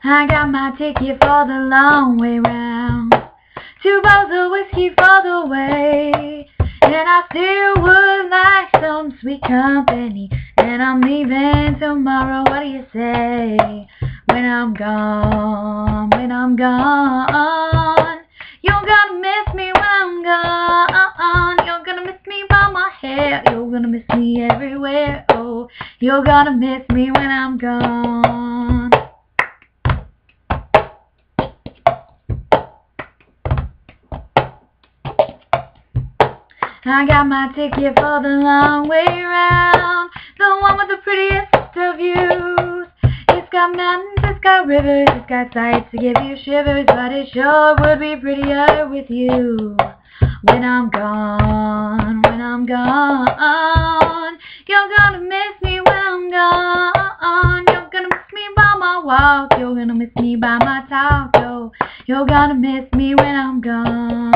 I got my ticket for the long way round. 2 bottles of whiskey for the way. And I still would like some sweet company. And I'm leaving tomorrow, what do you say? When I'm gone, when I'm gone. You're gonna miss me when I'm gone. You're gonna miss me by my hair. You're gonna miss me everywhere. Oh, you're gonna miss me when I'm gone. I got my ticket for the long way round, the one with the prettiest of views. It's got mountains, it's got rivers, it's got sights to give you shivers, but it sure would be prettier with you. When I'm gone, when I'm gone, you're gonna miss me when I'm gone. You're gonna miss me by my walk, you're gonna miss me by my talk, oh, you're gonna miss me when I'm gone.